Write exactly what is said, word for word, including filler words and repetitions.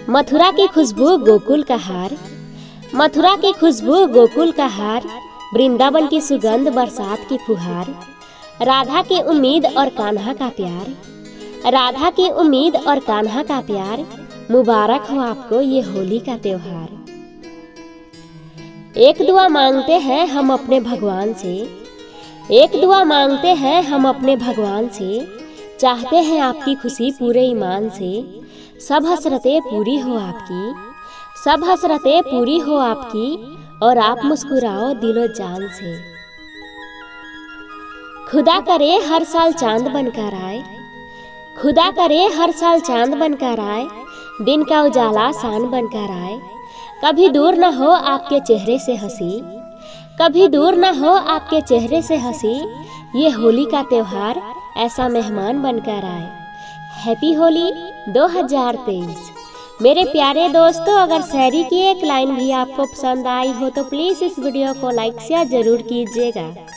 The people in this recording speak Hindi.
मथुरा की खुशबू गोकुल का हार, मथुरा की खुशबू गोकुल का हार, वृंदावन की सुगंध बरसात की फुहार, राधा की उम्मीद और कान्हा का प्यार, राधा की उम्मीद और कान्हा का प्यार, मुबारक हो आपको ये होली का त्योहार। एक दुआ मांगते हैं हम अपने भगवान से, एक दुआ मांगते हैं हम अपने भगवान से, चाहते हैं आपकी खुशी पूरे ईमान से, सब हसरतें पूरी हो आपकी, सब हसरतें पूरी हो आपकी, और आप मुस्कुराओ दिलो जान से। खुदा करे हर साल चांद बनकर आए, खुदा करे हर साल चांद बनकर आए, दिन का उजाला शान बनकर आए, कभी दूर न हो आपके चेहरे से हंसी, कभी दूर न हो आपके चेहरे से हंसी, ये होली का त्योहार ऐसा मेहमान बनकर आए। हैप्पी होली दो हज़ार तेईस। मेरे प्यारे दोस्तों, अगर शायरी की एक लाइन भी आपको पसंद आई हो तो प्लीज़ इस वीडियो को लाइक शेयर जरूर कीजिएगा।